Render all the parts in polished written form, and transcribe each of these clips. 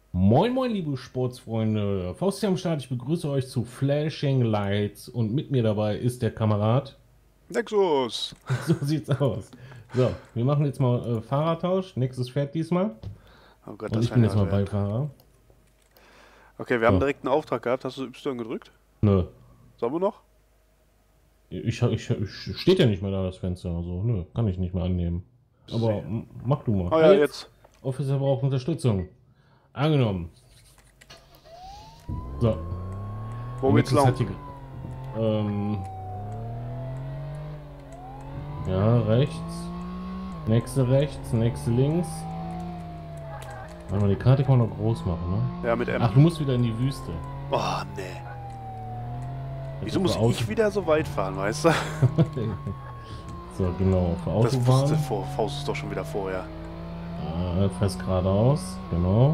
Moin moin liebe Sportsfreunde, Faust hier am Start, ich begrüße euch zu Flashing Lights und mit mir dabei ist der Kamerad. Nexus! So sieht's aus. So, wir machen jetzt mal Fahrertausch, nächstes fährt diesmal Oh Gott, und das ich kann bin ja jetzt was mal werden. Beifahrer. Okay, wir haben So, direkt einen Auftrag gehabt. Hast du Y gedrückt? nö, Sollen wir noch? ich steht ja nicht mehr da das Fenster, also nö, kann ich nicht mehr annehmen. Aber Sie. mach du mal. Oh Ah ja, jetzt, jetzt. Officer braucht Unterstützung. Angenommen. So, Wo der geht's Nexus lang? hat hier, ja, rechts. Nächste rechts, nächste links. Warte mal, die Karte kann man noch groß machen, ne? Ja, mit M. Ach, du musst wieder in die Wüste. Oh, nee. Also Wieso für muss Auto. ich wieder so weit fahren, weißt du? So, genau, für Das wusste Autobahn. Faust es doch schon wieder vorher. Fährst geradeaus, genau.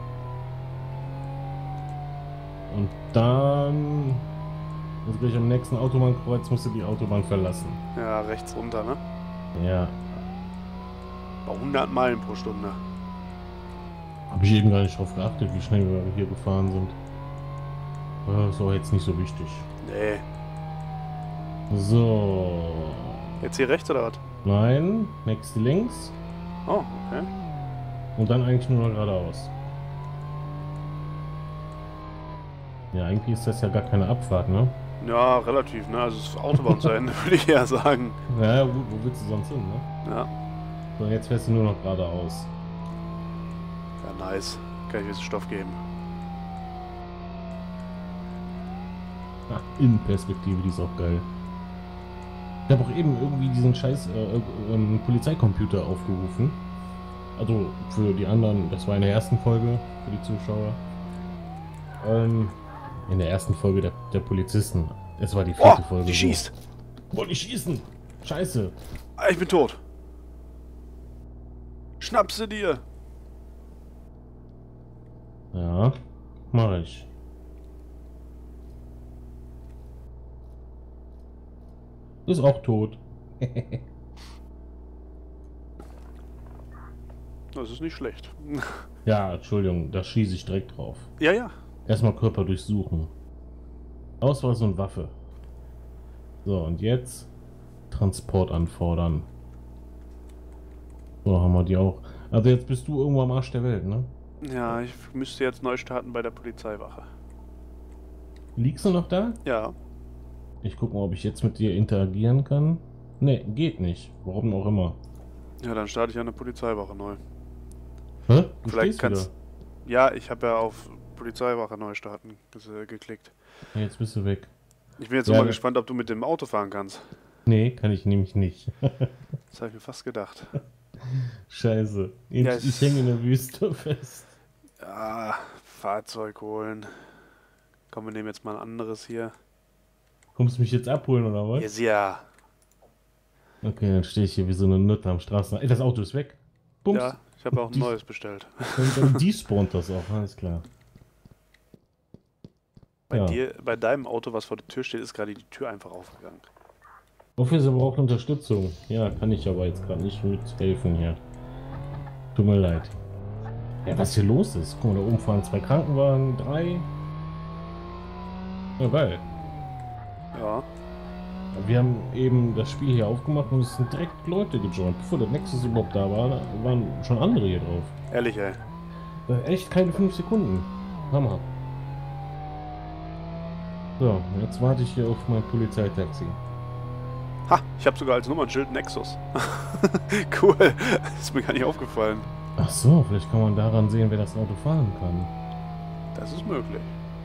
Und dann, jetzt gleich am nächsten Autobahnkreuz musst du die Autobahn verlassen. Ja, rechts runter, ne? Ja, Bei 100 Meilen pro Stunde. habe ich eben gar nicht drauf geachtet, wie schnell wir hier gefahren sind. Ist auch jetzt nicht so wichtig. Nee. So, Jetzt hier rechts oder was? nein, nächste links. Oh, okay. Und dann eigentlich nur noch geradeaus. Ja, eigentlich ist das ja gar keine Abfahrt, ne? Ja, relativ, ne? Also es ist Autobahn zu Ende, würde ich eher sagen. Naja, wo willst du sonst hin, ne? Ja. So, jetzt fährst du nur noch geradeaus. Ja, nice. Kann ich ein bisschen Stoff geben. Ach, Innenperspektive, die ist auch geil. Ich habe auch eben irgendwie diesen scheiß Polizeicomputer aufgerufen. Also für die anderen, das war in der ersten Folge, für die Zuschauer. In der ersten Folge der Polizisten. Es war die Oh, vierte Folge. die schießt! Wollte ich schießen! Scheiße! Ah, ich bin tot. Schnapp sie dir! Ja, mach ich. Ist auch tot. Das ist nicht schlecht. Ja, Entschuldigung, da schieße ich direkt drauf. Ja, ja. Erstmal Körper durchsuchen. Ausweis und Waffe. So, und jetzt Transport anfordern. So, haben wir die auch. Also jetzt bist du irgendwo am Arsch der Welt, ne? Ja, ich müsste jetzt neu starten bei der Polizeiwache. Liegst du noch da? Ja. Ich gucke mal, ob ich jetzt mit dir interagieren kann. Ne, geht nicht. Warum auch immer. Ja, dann starte ich an der Polizeiwache neu. Hä? Du Vielleicht stehst wieder. kannst... Ja, ich habe ja auf Polizeiwache neu starten geklickt. Ja, jetzt bist du weg. Ich bin jetzt Ja, mal ne- gespannt, ob du mit dem Auto fahren kannst. Nee, kann ich nämlich nicht. Das habe ich mir fast gedacht. Scheiße. Ja, Ich hänge in der Wüste fest. Ja, Fahrzeug holen. Komm, wir nehmen jetzt mal ein anderes hier. Kommst du mich jetzt abholen oder was? Yes, ja. Okay, dann stehe ich hier wie so eine Nutte am Straßen. Ey, das Auto ist weg. Bums. Ja, ich habe auch ein Die- neues bestellt. Dann despawnt das auch, alles klar. Ja. Bei deinem Auto, was vor der Tür steht, ist gerade die Tür einfach aufgegangen. Officer braucht Unterstützung. Ja, kann ich aber jetzt gerade nicht mithelfen hier. Tut mir leid. Ja, was hier los ist? Guck mal, da oben fahren 2 Krankenwagen, 3. Ja, geil. Ja. Wir haben eben das Spiel hier aufgemacht und es sind direkt Leute gejoint. Bevor der Nexus überhaupt da war, waren schon andere hier drauf. Ehrlich, ey. Echt keine 5 Sekunden. Hammer. So, jetzt warte ich hier auf mein Polizeitaxi. Ha, ich habe sogar als Nummernschild Nexus. Cool. Ist mir gar nicht aufgefallen. Ach so, vielleicht kann man daran sehen, wer das Auto fahren kann. Das ist möglich.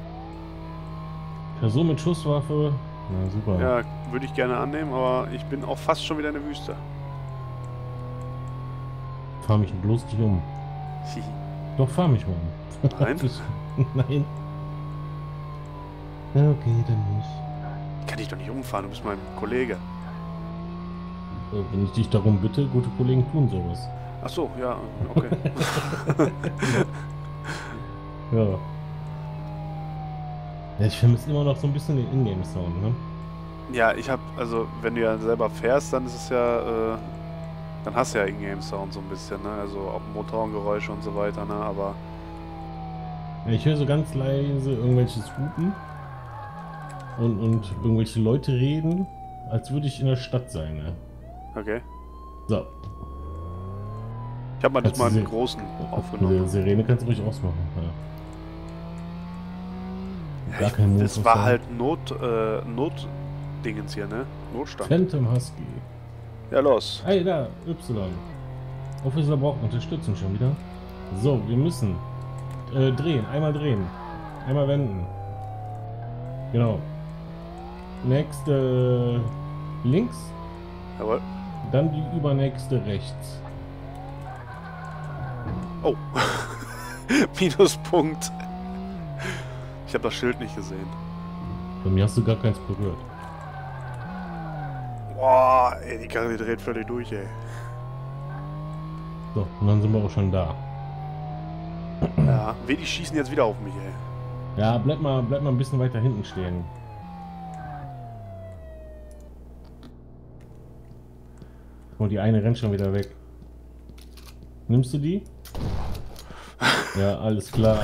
Person mit Schusswaffe. Na super. Ja, würde ich gerne annehmen, aber ich bin auch fast schon wieder in der Wüste. Fahr mich bloß nicht um. Doch, fahr mich mal um. Nein? Nein. Ja, okay, dann nicht. Ich kann dich doch nicht umfahren, du bist mein Kollege. Wenn ich dich darum bitte, gute Kollegen tun sowas. Ach so, ja, okay. Ja. Ja, ich vermisse immer noch so ein bisschen den Ingame-Sound, ne? Ja, also, wenn du ja selber fährst, dann ist es ja, dann hast du ja Ingame-Sound so ein bisschen, ne? Also auch Motorengeräusche und so weiter, ne? Aber Ich höre so ganz leise irgendwelches Hupen und irgendwelche Leute reden, als würde ich in der Stadt sein. Ne? Okay. So. Ich habe mal das mal einen großen aufgenommen. Die Sirene kannst du ruhig ausmachen. Ja. Gar kein Das war halt Notdingens hier, ne? Notstand. Phantom Husky. Ja, los. Hey, da, Y. Officer braucht Unterstützung schon wieder. So, wir müssen drehen. Einmal drehen. Einmal wenden. Genau. Nächste links. Jawohl. Dann die übernächste rechts. Oh. Minuspunkt. Ich habe das Schild nicht gesehen. Bei mir hast du gar keins berührt. Boah, ey, die Karre dreht völlig durch, ey. So, und dann sind wir auch schon da. Ja, die schießen jetzt wieder auf mich, ey. Ja, bleib mal ein bisschen weiter hinten stehen. Und die eine rennt schon wieder weg. Nimmst du die? Ja, alles klar.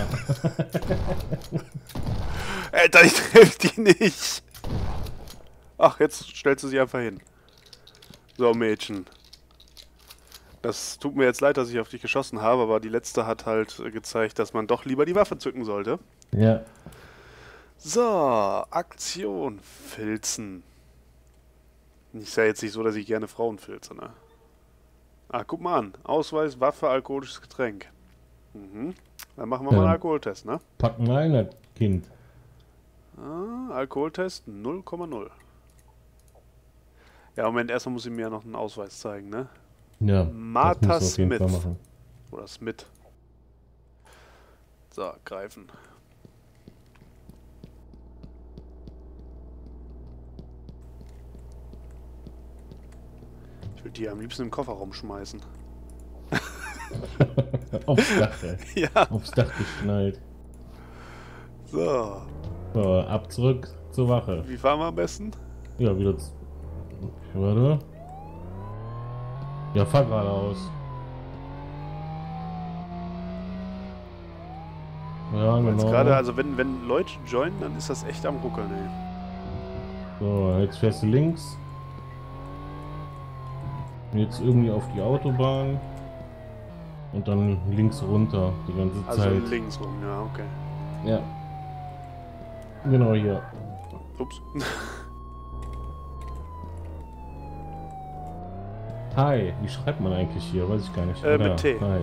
Alter, ich treffe die nicht. Ach, jetzt stellst du sie einfach hin. So, Mädchen. Das tut mir jetzt leid, dass ich auf dich geschossen habe, aber die letzte hat halt gezeigt, dass man doch lieber die Waffe zücken sollte. Ja. So, Aktion filzen. Ist ja jetzt nicht so, dass ich gerne Frauen filze, ne? Ah, guck mal an. Ausweis, Waffe, alkoholisches Getränk. Mhm. Dann machen wir mal einen Alkoholtest, ne? Pack mal ein, Kind. Ah, Alkoholtest 0,0. Ja, Moment, erstmal muss ich mir ja noch einen Ausweis zeigen, ne? Ja, Martha Smith. Oder Smith. So, greifen. Ich würde die am liebsten im Kofferraum schmeißen. Aufs Dach, ey. Ja. Aufs Dach geschnallt. So. So, ab zurück zur Wache. Wie fahren wir am besten? Ja, wieder. Warte. Ja, fahr geradeaus. Ja, genau. Jetzt gerade, also wenn Leute joinen, dann ist das echt am Ruckeln, ey. So, jetzt fährst du links. Jetzt irgendwie auf die Autobahn. Und dann links runter die ganze Zeit. Also links rum, ja, okay. Ja. Genau hier. Ups. Hi, wie schreibt man eigentlich hier? Weiß ich gar nicht. Mit T. Hi.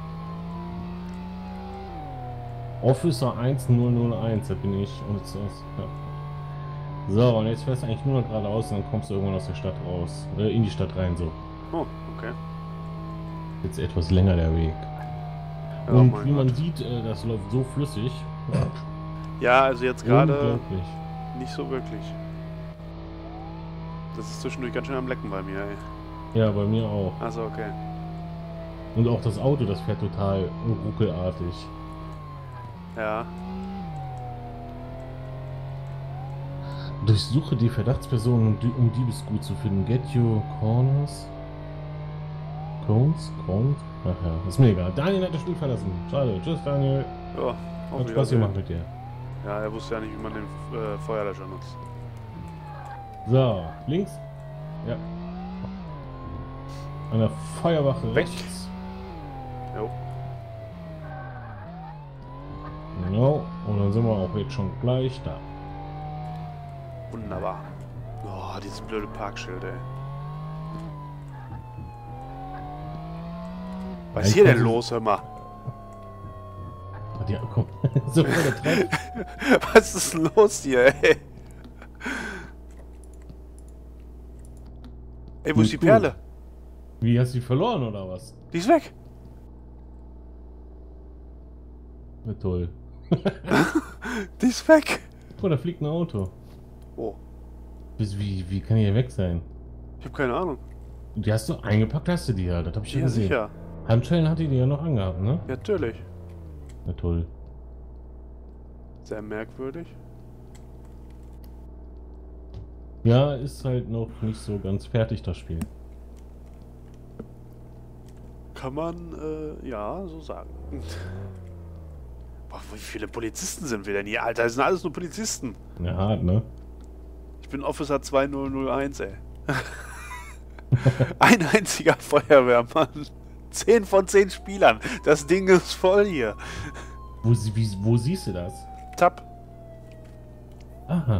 Officer 1001, da bin ich. Und jetzt ja. So, und jetzt fährst du eigentlich nur noch geradeaus und dann kommst du irgendwann aus der Stadt raus. In die Stadt rein, so. Oh, okay. Jetzt etwas länger der Weg. Ja, und wie man sieht, das läuft so flüssig. Ja, also jetzt gerade Unglaublich. nicht so wirklich. Das ist zwischendurch ganz schön am Lecken bei mir, ey. Ja, bei mir auch. Also okay. Und auch das Auto, das fährt total ruckelartig. Ja. Durchsuche die Verdachtspersonen, um Diebesgut zu finden. Get your corners. Cones? Ach ja, ist mir egal. Daniel hat das Spiel verlassen. Schade. Tschüss, Daniel. Ja, hat Spaß gemacht mit dir. Ja, er wusste ja nicht, wie man den Feuerlöscher nutzt. So, links. Ja. An der Feuerwache Weg. rechts. Jo. Genau. Und dann sind wir auch jetzt schon gleich da. Wunderbar. Oh, dieses blöde Parkschild, ey. Was ist hier denn los, hör mal? Ja, komm. So vor der Treppe. Was ist los hier, ey? Ey, wo ist die Perle? Wie, hast du die verloren oder was? Die ist weg. Ja, toll. Die ist weg. Oh, da fliegt ein Auto. Oh. Wie kann die hier weg sein? Ich habe keine Ahnung. Die hast du eingepackt, hast du die ja. Das hab ich schon Ja, gesehen. sicher. Handschellen hat die ja noch angehabt, ne? Ja, natürlich. Na toll. Sehr merkwürdig. Ja, ist halt noch nicht so ganz fertig, das Spiel. Kann man, ja, so sagen. Boah, wie viele Polizisten sind wir denn hier? Alter, das sind alles nur Polizisten. Ja, hart, ne? Ich bin Officer 2001, ey. Ein einziger Feuerwehrmann. 10 von 10 Spielern. Das Ding ist voll hier. Wo siehst du das? Tab. Aha.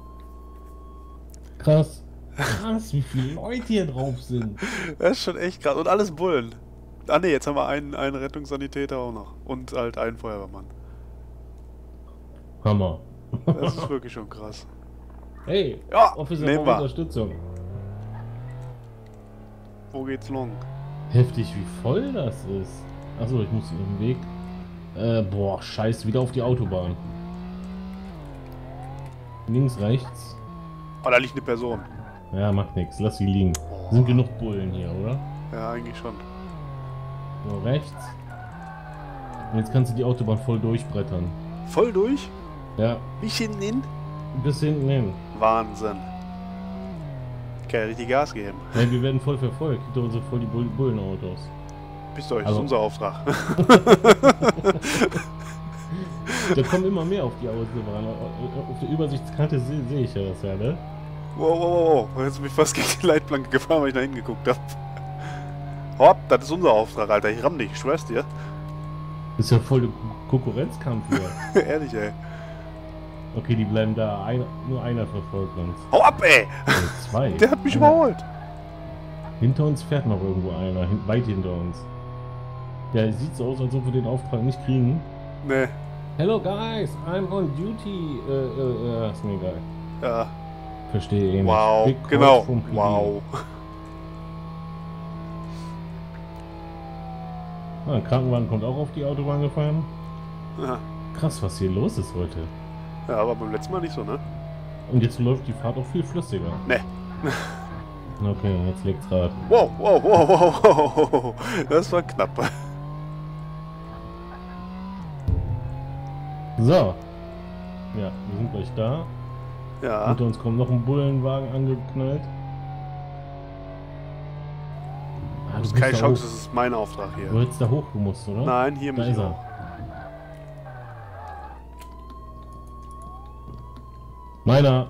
Krass. Krass, wie viele Leute hier drauf sind. Das ist schon echt krass. Und alles Bullen. Ah ne, jetzt haben wir einen Rettungssanitäter auch noch. Und halt einen Feuerwehrmann. Hammer. Das ist wirklich schon krass. Hey, Ja, Officer nehmen wir. Unterstützung. Wo geht's long? Heftig, wie voll das ist. Achso, ich muss im Weg. Boah, scheiß, wieder auf die Autobahn. Links, rechts. Oh, da liegt eine Person. Ja, macht nichts, lass sie liegen. Sind genug Bullen hier, oder? Ja, eigentlich schon. So, rechts. Und jetzt kannst du die Autobahn voll durchbrettern. Voll durch? Ja, Wie hinten hin? bis hinten hin. Wahnsinn. Kann ja richtig Gas geben. Nein, wir werden voll verfolgt. Gibt doch so voll die Bullenautos. Bist du euch, das Also- ist unser Auftrag. Da kommen immer mehr auf die Autobahn. Auf der Übersichtskarte sehe ich ja das ja, ne? Wow. Jetzt bin ich fast gegen die Leitplanke gefahren, weil ich da hingeguckt habe. Hopp, das ist unser Auftrag, Alter. Ich ramm dich, ich schwör's dir. Das ist ja voll der Konkurrenzkampf hier. Ehrlich, ey. Okay, die bleiben da. Nur einer verfolgt uns. Hau ab, ey! Also zwei. Der hat mich Einer. überholt. Hinter uns fährt noch irgendwo einer. Weit hinter uns. Ja, es sieht so aus, als ob wir den Auftrag nicht kriegen. Nee. Hello guys, I'm on duty. Ist mir egal. Ja. Verstehe eh nicht. Wow. Big call Genau. from PD. Wow. Ah, ein Krankenwagen kommt auch auf die Autobahn gefahren. Ja. Krass, was hier los ist heute. Ja, aber beim letzten Mal nicht so, ne? Und jetzt läuft die Fahrt auch viel flüssiger. Nee. Okay, jetzt legt's Rad. Wow. Das war knapp. So. Ja, wir sind gleich da. Ja. Hinter uns kommt noch ein Bullenwagen angeknallt. Ah, Das ist bist keine da Chance, hoch. das ist mein Auftrag Du hier. hättest da hochgemusst, oder? Nein, hier Da muss ist ich er. auch. Meiner.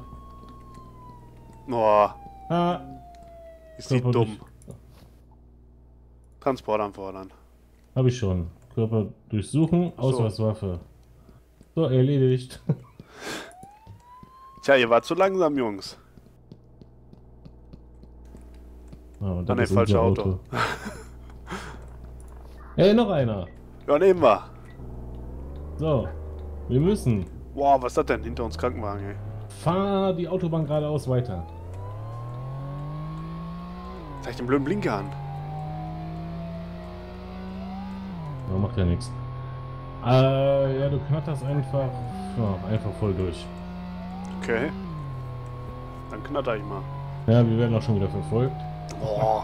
Oh, Ah. ist die Körper dumm. durch- Transport anfordern. Hab ich schon. Körper durchsuchen, Ach so. Ausweiswaffe. So, erledigt. Tja, ihr wart zu langsam, Jungs. Oh, Ah, ne, ist falsche unser Auto. Hey, noch einer. Ja, nehmen wir. So, wir müssen. Wow, was ist das denn? Hinter uns Krankenwagen, ey. Fahr die Autobahn geradeaus weiter. Zeig den blöden Blinker an. Ja, macht ja nichts. Ja, du knatterst einfach, ja, einfach voll durch. Okay. Dann knatter ich mal. Ja, wir werden auch schon wieder verfolgt. Boah,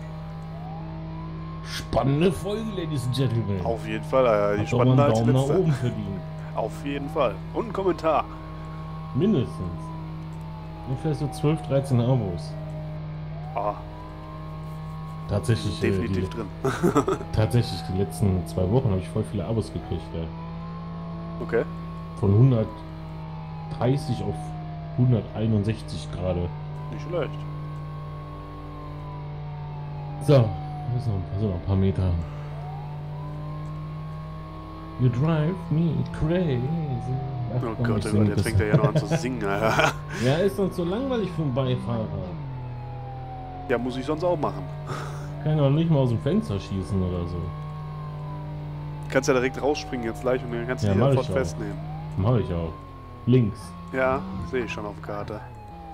Spannende Folge, Ladies and Gentlemen. auf jeden Fall. Die Hat doch mal spannender einen als die Daumen nach letzte. oben verdient. Auf jeden Fall. Und ein Kommentar. Mindestens. Und vielleicht so 12, 13 Abos. Ah, Tatsächlich, definitiv drin. tatsächlich die letzten 2 Wochen habe ich voll viele Abos gekriegt. Ja. Okay. Von 130 auf 161 gerade. Nicht schlecht. So, das sind noch ein paar Meter. You drive me crazy. Ach, Oh komm, Gott, ich oh sing Gott, jetzt das. fängt er ja noch an zu singen, Alter. Ja, ist sonst so langweilig für einen Beifahrer. Ja, muss ich sonst auch machen. Kann ja nicht mal aus dem Fenster schießen oder so. Kannst ja direkt rausspringen jetzt gleich und dann kannst du Ja, dich mach sofort ich auch. festnehmen. Mach ich auch. Links. Ja, sehe ich schon auf der Karte.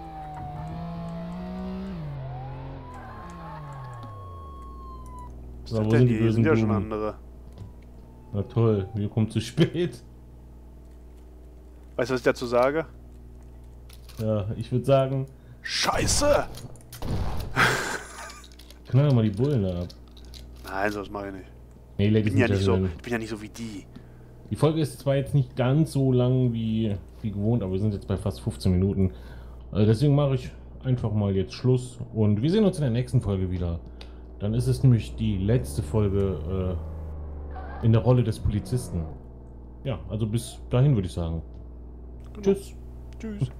Was So, ist wo denn sind die hier? Hier bösen sind ja schon Blumen? andere. Na toll, wir kommen zu spät. Weißt du, was ich dazu sage? Ja, ich würde sagen, Scheiße! knall doch mal die Bullen ab. Nein, sowas mache ich nicht. Nee, Ich Ladies bin ja and nicht so, Gentlemen. ich bin ja nicht so wie die. Die Folge ist zwar jetzt nicht ganz so lang wie gewohnt, aber wir sind jetzt bei fast 15 Minuten. Deswegen mache ich einfach mal jetzt Schluss und wir sehen uns in der nächsten Folge wieder. Dann ist es nämlich die letzte Folge in der Rolle des Polizisten. ja, also bis dahin würde ich sagen. Genau. Tschüss. Tschüss.